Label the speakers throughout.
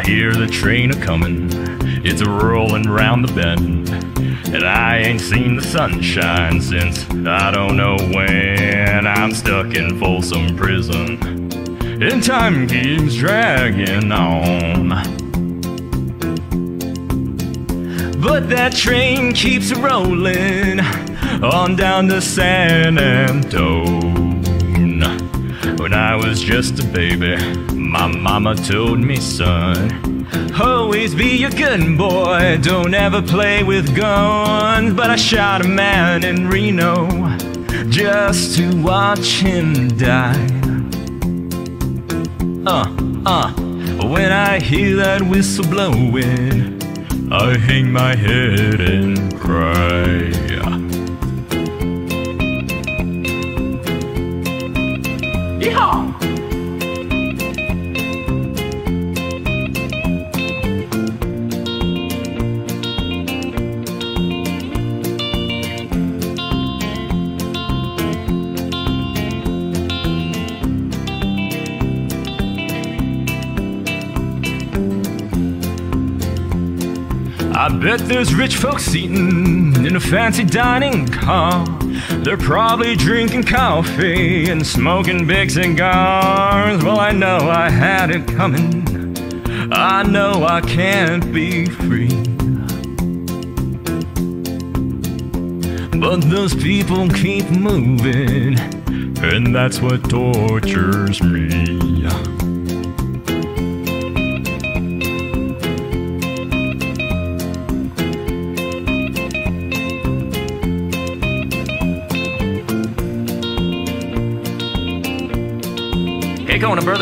Speaker 1: hear the train a-comin', it's a-rollin' round the bend, and I ain't seen the sunshine since I don't know when. I'm stuck in Folsom Prison, and time keeps dragging on. But that train keeps rollin' on down to San Antone. When I was just a baby, my mama told me, son, always be a good boy, don't ever play with guns. But I shot a man in Reno just to watch him die. When I hear that whistle blowing, I hang my head and cry. Yeehaw! I bet there's rich folks eating in a fancy dining car. They're probably drinking coffee and smoking big cigars. Well, I know I had it coming, I know I can't be free. But those people keep moving, and that's what tortures me. Hey, going, brother.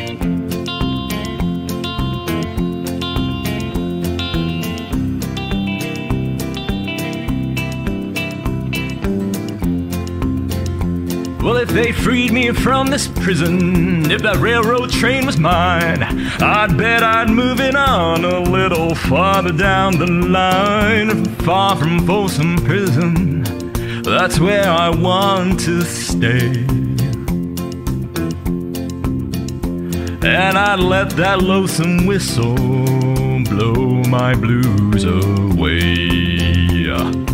Speaker 1: Well, if they freed me from this prison, if that railroad train was mine, I'd bet I'd move it on a little farther down the line. Far from Folsom Prison, that's where I want to stay. And I'd let that lonesome whistle blow my blues away.